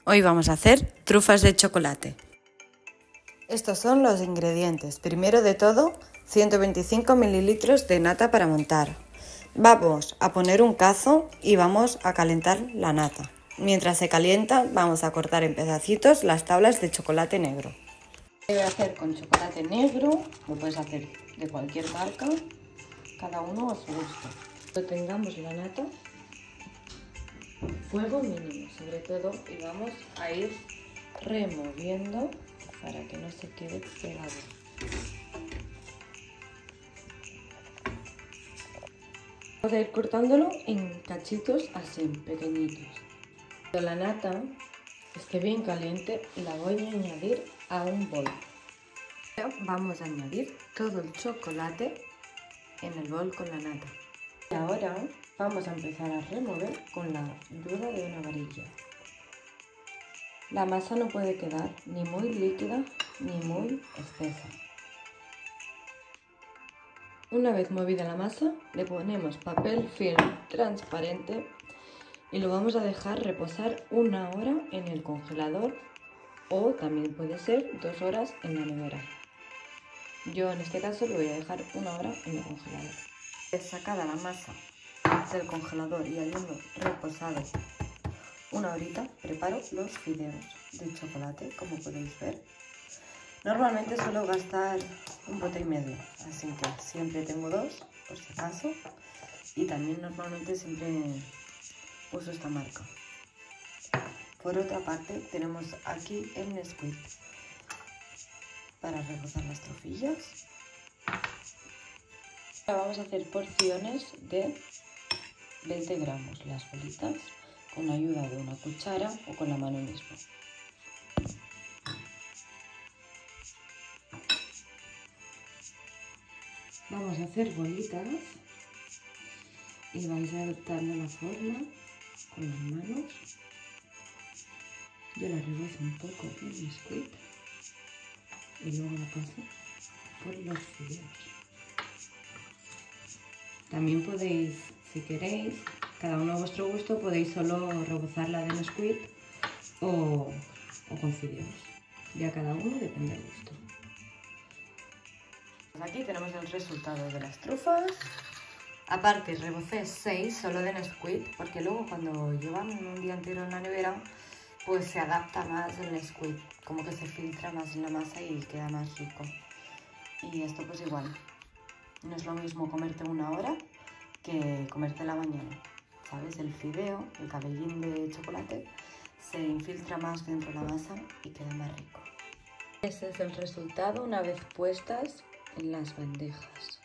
Hoy vamos a hacer trufas de chocolate. Estos son los ingredientes. Primero de todo, 125 mililitros de nata para montar. Vamos a poner un cazo y vamos a calentar la nata. Mientras se calienta, vamos a cortar en pedacitos las tablas de chocolate negro. Voy a hacer con chocolate negro, lo puedes hacer de cualquier marca, cada uno a su gusto. Cuando tengamos la nata, fuego mínimo sobre todo, y vamos a ir removiendo para que no se quede pegado. Vamos a ir cortándolo en cachitos así, pequeñitos. Cuando la nata esté bien caliente, la voy a añadir a un bol. Vamos a añadir todo el chocolate en el bol con la nata. Y ahora vamos a empezar a remover con la ayuda de una varilla. La masa no puede quedar ni muy líquida ni muy espesa. Una vez movida la masa, le ponemos papel film transparente y lo vamos a dejar reposar 1 hora en el congelador, o también puede ser 2 horas en la nevera. Yo en este caso lo voy a dejar 1 hora en el congelador. Sacada la masa del congelador y habiendo reposado 1 horita, preparo los fideos de chocolate, como podéis ver. Normalmente suelo gastar 1,5 botes, así que siempre tengo 2 por si acaso, y también normalmente siempre uso esta marca. Por otra parte tenemos aquí el Nesquik para rebozar las trufillas. Ahora vamos a hacer porciones de 20 gramos las bolitas con ayuda de una cuchara o con la mano misma. Vamos a hacer bolitas y vais a adaptarle la forma con las manos. Yo la rebozo un poco en el Nesquik y luego la paso por los fideos. También podéis, si queréis, cada uno a vuestro gusto, podéis solo rebozarla de Nesquik o con fideos. Ya cada uno depende del gusto. Aquí tenemos el resultado de las trufas. Aparte rebocé 6 solo de Nesquik, porque luego cuando llevan un día entero en la nevera, pues se adapta más el Nesquik, como que se filtra más en la masa y queda más rico. Y esto pues igual, no es lo mismo comerte 1 hora que comerte la mañana, ¿sabes? El fideo, el cabellín de chocolate, se infiltra más dentro de la masa y queda más rico. Este es el resultado una vez puestas en las bandejas.